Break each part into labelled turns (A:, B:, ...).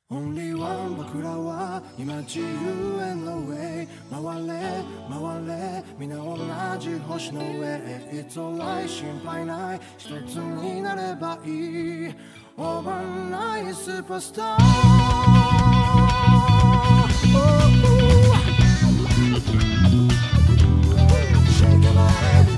A: Only one 僕らは今自由への way 回れ回れ皆同じ星の上 It's alright 心配ない一つになればいい Overnight superstar Shake your body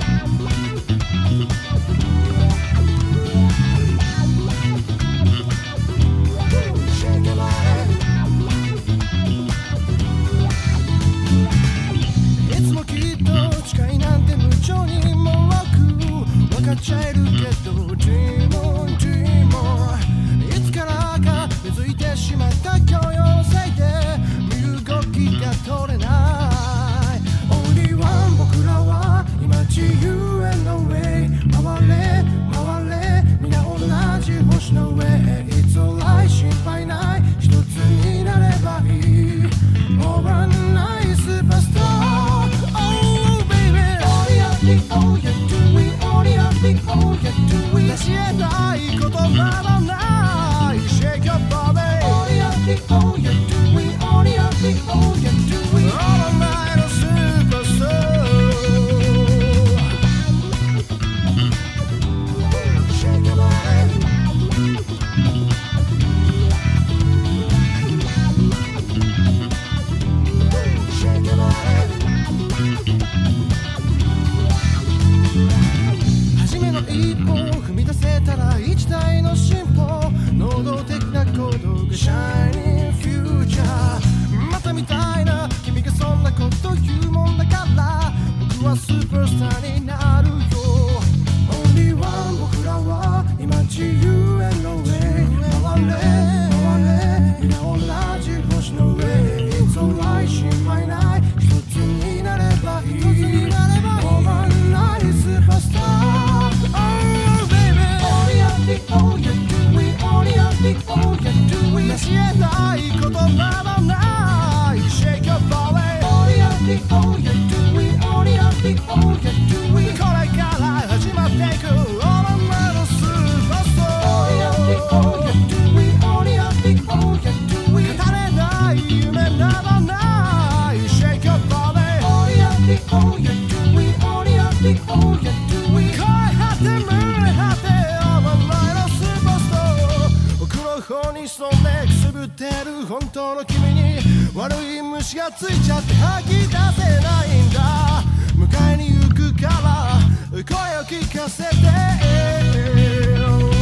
A: いつもきっと近いなんて無情にもなく分かっちゃえるけど Dream on Dream on いつからか根付いてしまった許容性で身動きが取れない Only one 僕らは今自由への way 回れ回れ皆同じ星の上 It's alright 心配ない一つになればいい Overnight superstar Oh you're doing all you're doing all you're doing 成し得ないことなどない Shake your body All you're doing all you're doing all you're doing all you're doing All night a superstar Shake your body Shake your body初めの一歩を踏み出せたら一台の進歩能動的な行動が Shining Future またみたいな君がそんなこと言うもんだから僕はスーパースターになるよ Only one 僕らは今自由への way 回れ回れ皆同じ星の上 It's alright 心配ない一つになればいい Overnight superstar Oh baby All you're doing all you're doing all you're doing all you're doing 成し得ないことなどない Shake your body All you're doing all you're doing all you're doing all you're doing これから始まっていく Overnight superstar All you're doing all you're doing all you're doing all you're doing 語れない夢などない Shake your body All you're doing all you're doing all you're doing all you're doing 声張って胸張って Overnight superstar 奥の方に潜んでくすぶってる本当の君に悪い虫がついちゃって吐き出せないんだ迎えに行くから声を聞かせて